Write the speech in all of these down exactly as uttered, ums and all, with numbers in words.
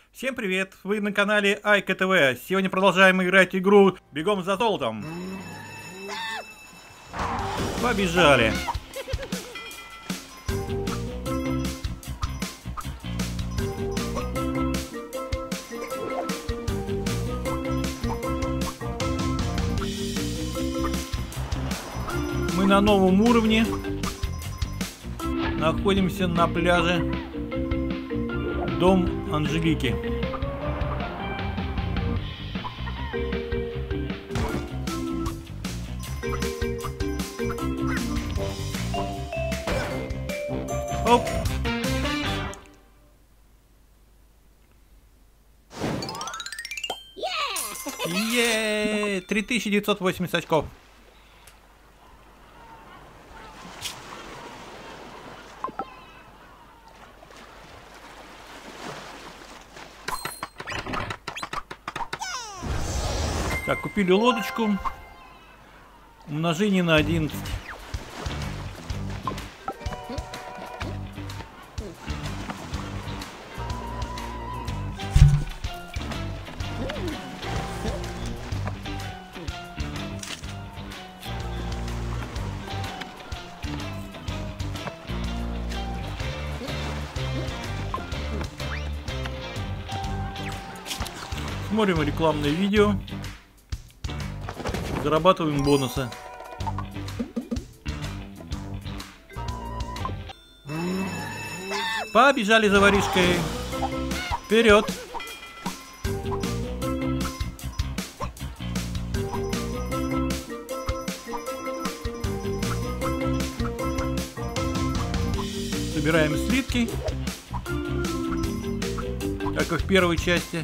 Всем привет! Вы на канале Айка ТВ. Сегодня продолжаем играть игру Бегом за золотом. Побежали! Мы на новом уровне. Находимся на пляже. Дом Анжелики. Оп. Е, три тысячи девятьсот восемьдесят очков. Так, купили лодочку. Умножение на одиннадцать. Смотрим рекламное видео. Зарабатываем бонусы. Побежали за воришкой. Вперед. Собираем слитки, как и в первой части.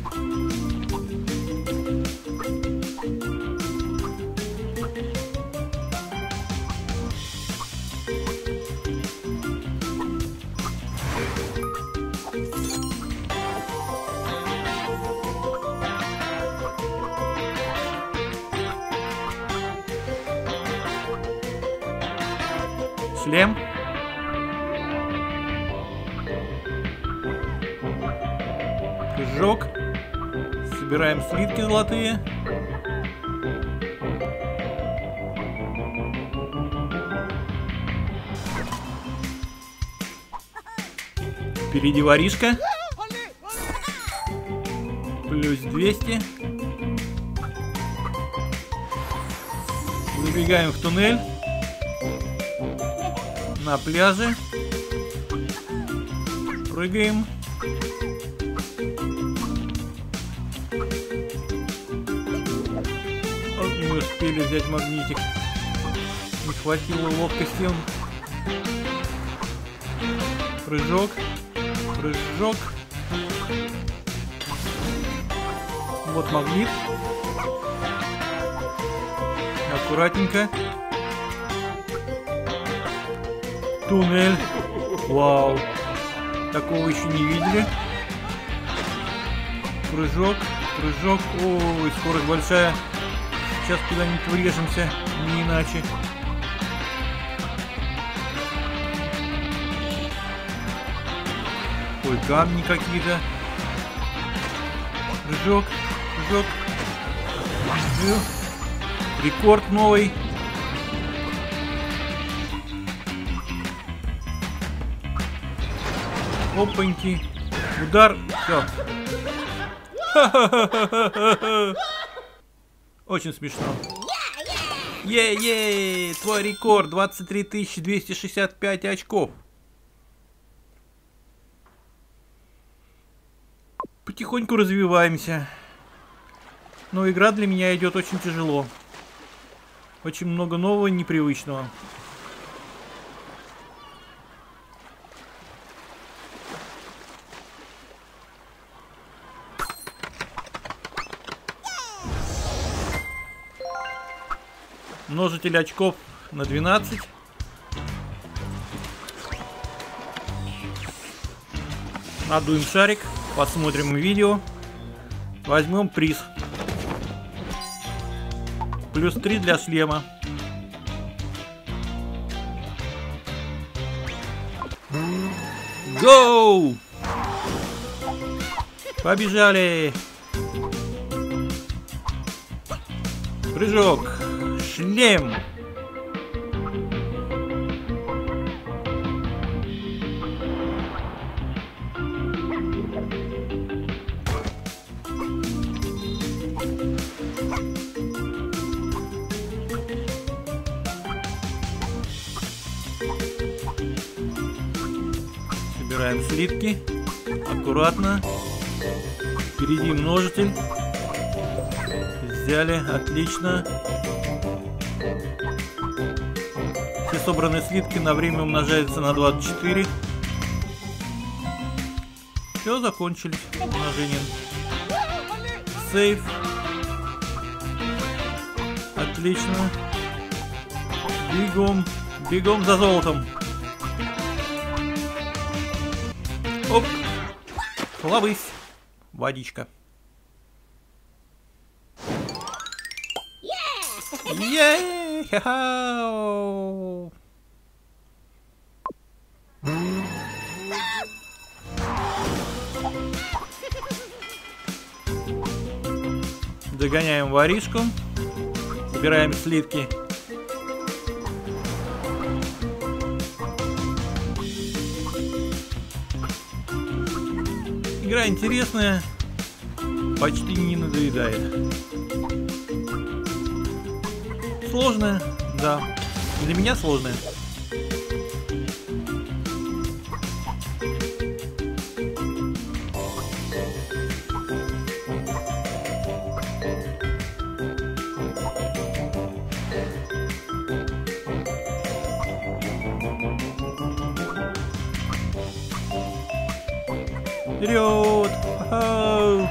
Шлем. Прыжок. Собираем слитки золотые. Впереди воришка. Плюс двести. Забегаем в туннель. На пляже. Прыгаем. Вот мы успели взять магнитик. Не хватило ловкости. Прыжок. Прыжок. Вот магнит. Аккуратненько. Туннель. Вау. Такого еще не видели. Прыжок. Прыжок. Ой, скорость большая. Сейчас куда-нибудь врежемся. Не иначе. Ой, камни какие-то. Прыжок. Прыжок. Рекорд новый. Опаньки. Удар. Все. Очень смешно. Е-е! Твой рекорд. двадцать три тысячи двести шестьдесят пять очков. Потихоньку развиваемся. Но игра для меня идет очень тяжело. Очень много нового и непривычного. Множитель очков на двенадцать. Надуем шарик. Посмотрим видео. Возьмем приз. Плюс три для шлема. Гоу! Побежали. Прыжок. Шлем. Собираем слитки. Аккуратно. Впереди множитель. Взяли. Отлично. Все собранные слитки на время умножаются на двадцать четыре. Все, закончились умножением. Сейф. Отлично. Бегом. Бегом за золотом. Оп. Ловись. Водичка. Ей! Ха-ха! Догоняем воришку. Собираем слитки. Игра интересная. Почти не надоедает. Сложная, да. Для меня сложная. Вперед! Ау!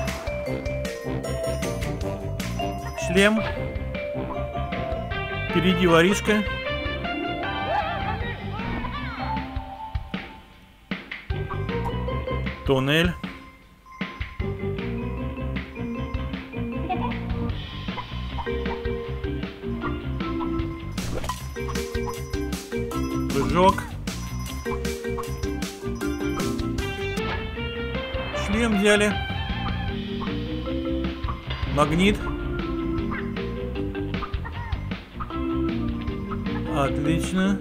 Шлем. Впереди воришка. Туннель. Прыжок. Шлем взяли. Магнит. Отлично.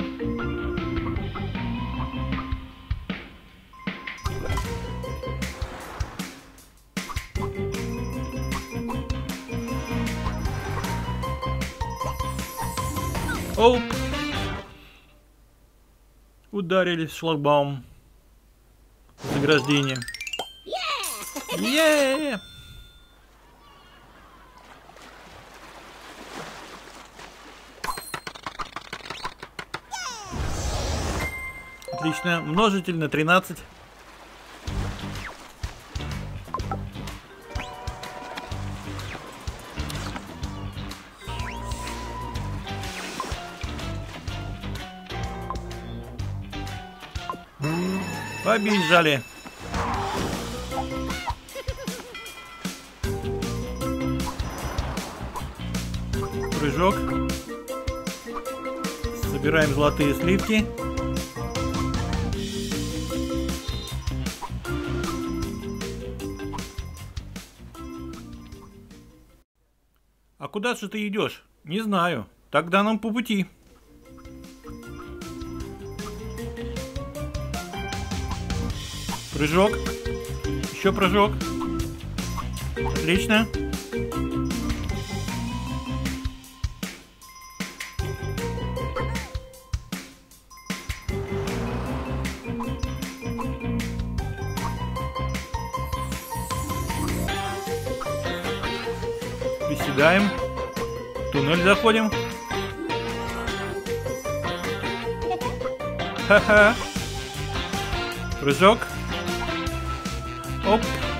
Оп. Ударились в шлагбаум. Заграждение. Е-е-е! Отлично. Множитель на тринадцать. Побежали. Прыжок. Собираем золотые слитки. А куда же ты идешь? Не знаю. Тогда нам по пути. Прыжок. Еще прыжок. Отлично. Приседаем. В туннель заходим. Ха-ха. Прыжок. Оп.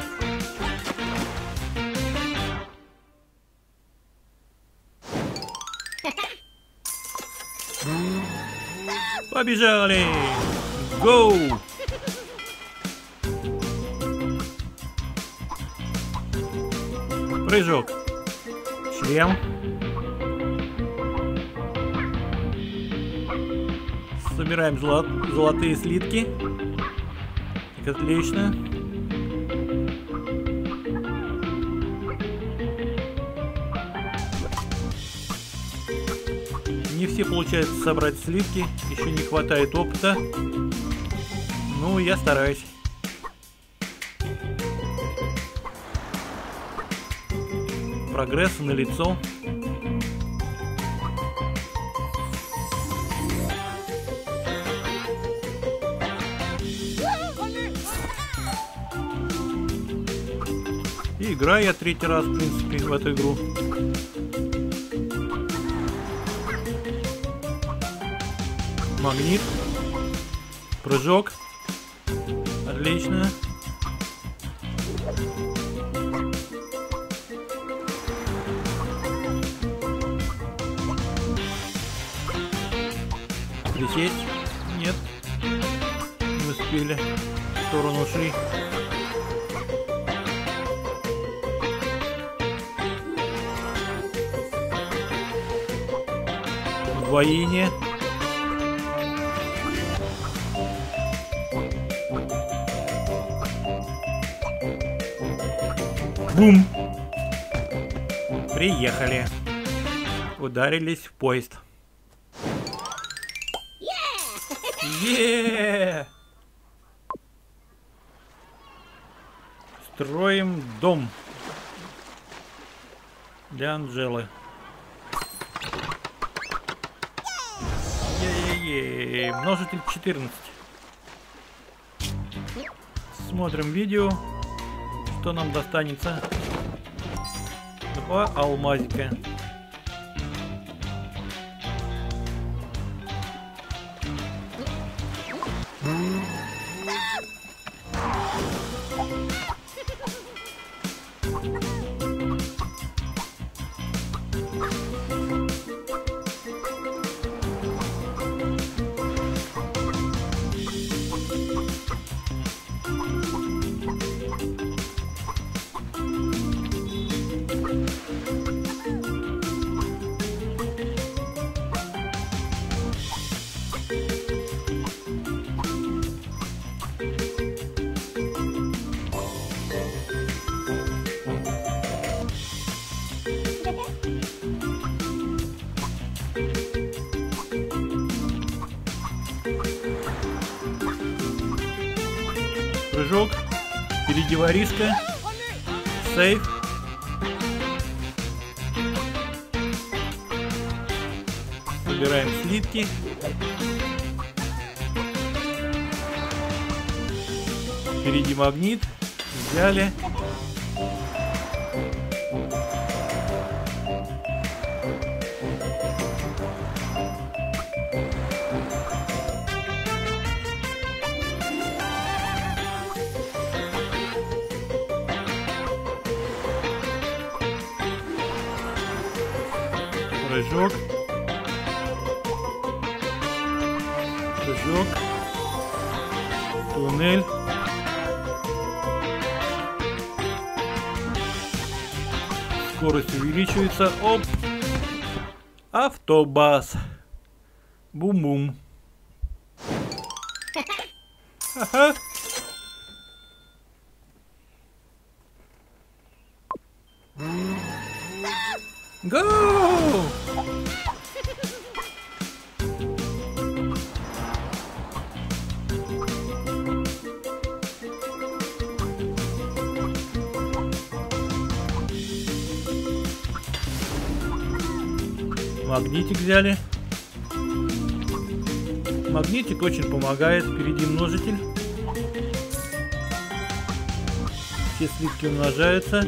Побежали. Гоу. Прыжок. Шлем. Собираем золотые слитки. Так, отлично. все получается собрать сливки. Еще не хватает опыта. Ну, я стараюсь. Прогресс налицо. И играю я третий раз, в принципе, в эту игру. Магнит. Прыжок. Отлично. Присесть? Нет. Не успели. В сторону ушли. Удвоение. Бум! Приехали. Ударились в поезд. Е-е-е! Строим дом для Анжелы. Е-е-е! Множитель четырнадцать. Смотрим видео. Что нам достанется? Два алмазика. Прыжок. Впереди воришка. Сейф. Собираем слитки. Впереди магнит. Взяли. Прыжок. Прыжок. Туннель. Скорость увеличивается. Оп. Автобус. Бум-бум. Ха-ха. Go! Магнитик взяли. Магнитик очень помогает. Впереди множитель. Все слитки умножаются.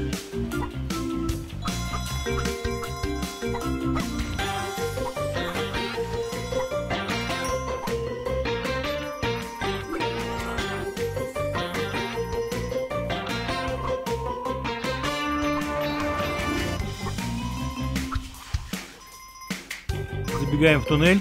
Забегаем в туннель.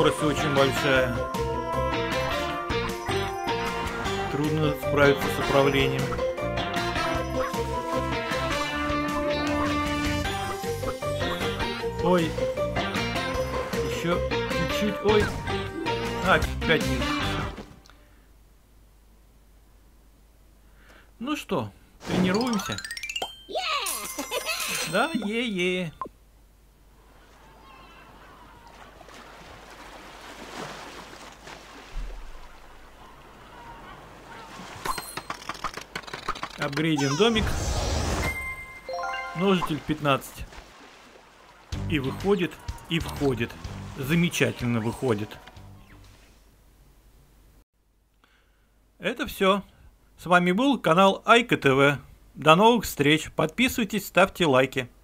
скорость очень большая. Трудно справиться с управлением. Ой. Еще чуть-чуть. Ой. А, пять минут. Ну что, тренируемся? Да, е-е. Апгрейдим домик. Множитель пятнадцать. И выходит, и входит. Замечательно выходит. Это все. С вами был канал Айка ТВ. До новых встреч. Подписывайтесь, ставьте лайки.